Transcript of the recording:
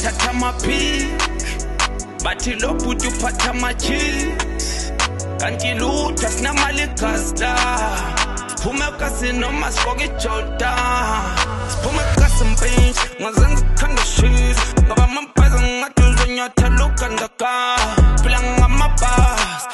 bathatha amaphiki bathi lo bhuti uphatha ama-cheese kanti lutho sinamali igazi la siphume ekasini noma sifoke iJordan siphume ekasimpintshi ngazenza ikhanda shisa ngoba amabhazi ngingathi uzonyathela ugandaka phila ngamabhasi